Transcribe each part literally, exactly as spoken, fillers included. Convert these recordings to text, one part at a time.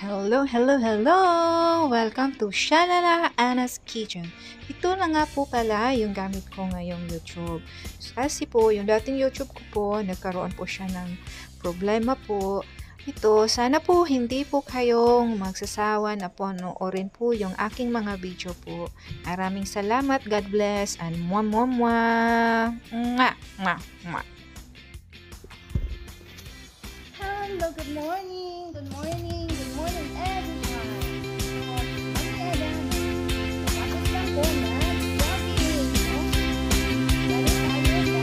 Hello, hello, hello! Welcome to Shalala Anna's Kitchen. Ito na nga po pala yung gamit ko ngayong YouTube. Kasi po, yung dating YouTube ko po, nagkaroon po siya ng problema po. Ito, sana po hindi po kayong magsasawa na panoorin po yung aking mga video po. Maraming salamat, God bless, and mwah mwah mwah! Mwah, mwah, mwah. Hello, good morning, good morning, good morning everyone. Mami Eden, tapos lang po na jogging, no? Galing tayo ng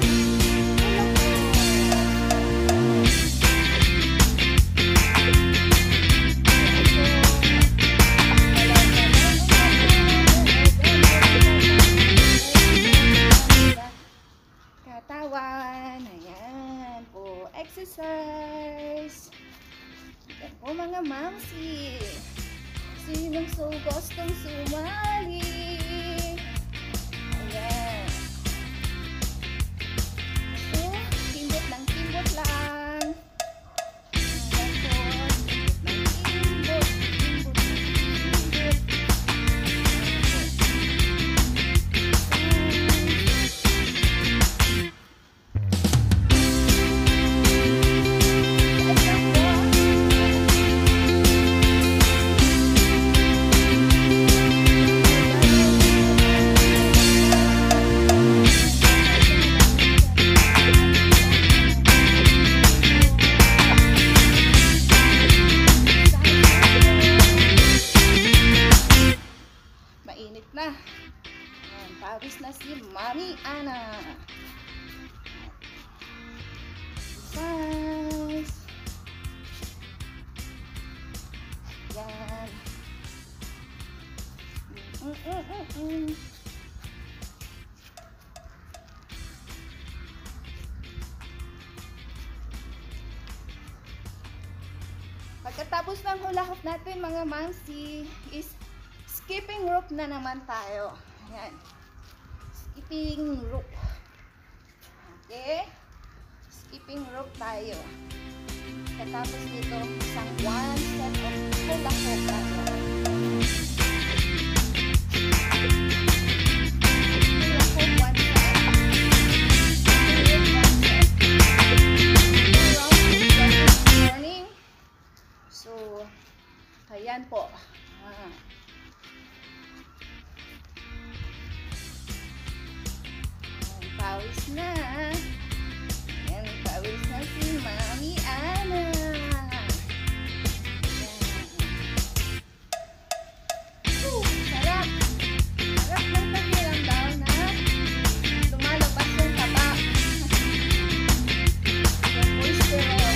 katawan, ayan po, exercise. Yan po mga mamsi. Sinong so gustong sumali? Ayan. So, timbot lang, timbot lang. Ayan po, timbot lang, timbot, timbot, timbot. Mainit na. Ayan, pawis na si Mami Ana. Exercise. Yan. Mm -mm -mm -mm. Pagkatapos ng hula hoop natin mga mamsi is skipping rope na naman tayo. Ayan. Skipping rope. Okay? Skipping rope tayo. Pagkatapos dito, isang one set of hula hoop tayo. Hula hoop, one set. Hula hoop, one set. Two rounds this morning. So, ayan po. Ah. Pawis na. Yan, pawis na si Mami Ana. Yan. Uh, sarap. Sarap ng pakiramdam na lumalabas yung taba. Yung cholesterol.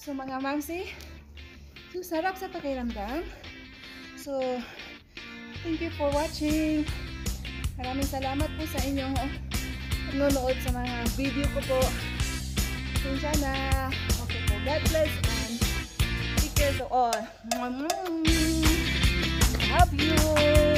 So mga mamsi, so sarap sa pakiramdam. So thank you for watching. Maraming salamat po sa inyong nanonood sa mga video ko po. Pasensya na. Okay po, God bless and take care to all. Love you.